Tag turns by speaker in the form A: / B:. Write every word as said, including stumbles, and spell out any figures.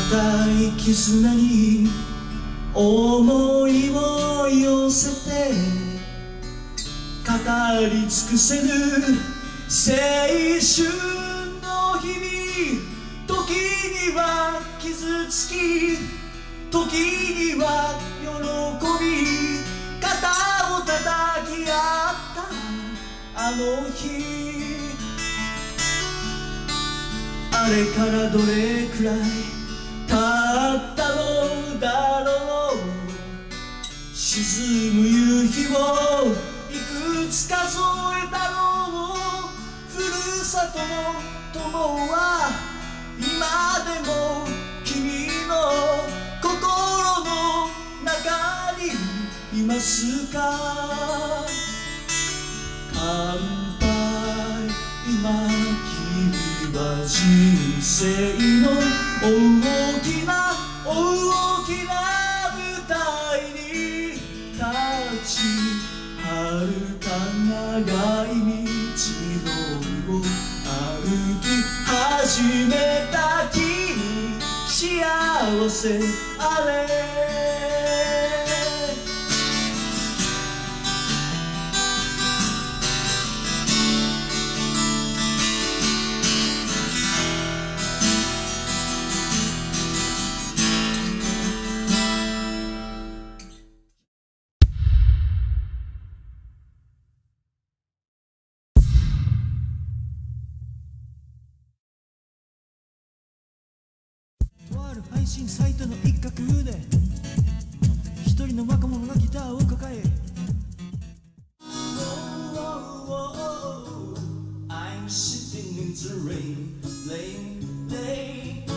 A: 固い絆に思いを寄せて語り尽くせぬ青春の日々、時には傷つき時には喜び肩を叩き合ったあの日、あれからどれくらい経ったのだろう。沈む夕日をいくつ数えたろう。ふるさとの友は今でも君の心の中にいますか。乾杯、今君は人生の大きな大きな舞台に立ち、遥か長い道のりを歩き始めた君、幸せあれ。
B: 配信サイトの一角で一人の若者がギターを抱え、
A: I'm sitting in the rain, late, late